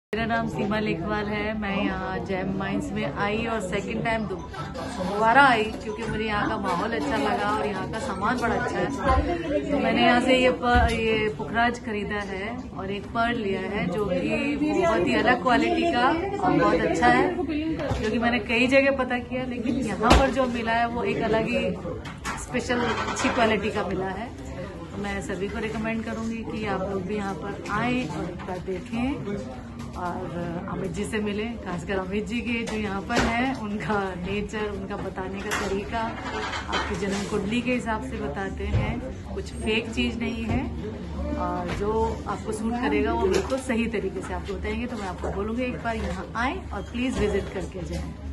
मेरा नाम सीमा लेखवाल है। मैं यहाँ जैम माइंस में आई और सेकंड टाइम दोबारा आई क्योंकि मुझे यहाँ का माहौल अच्छा लगा और यहाँ का सामान बड़ा अच्छा है। तो मैंने यहाँ से ये पुखराज खरीदा है और एक पर्ल लिया है जो कि बहुत ही अलग क्वालिटी का और बहुत अच्छा है, जो कि मैंने कई जगह पता किया लेकिन यहाँ पर जो मिला है वो एक अलग ही स्पेशल अच्छी क्वालिटी का मिला है। तो मैं सभी को रिकमेंड करूंगी कि आप लोग भी यहाँ पर आएँ और एक बार देखें और अमित जी से मिलें। खासकर अमित जी के जो यहाँ पर हैं उनका नेचर, उनका बताने का तरीका आपकी जन्म कुंडली के हिसाब से बताते हैं, कुछ फेक चीज़ नहीं है और जो आपको सूट करेगा वो बिल्कुल सही तरीके से आपको बताएंगे। तो मैं आपको बोलूँगी एक बार यहाँ आएँ और प्लीज़ विजिट करके जाएँ।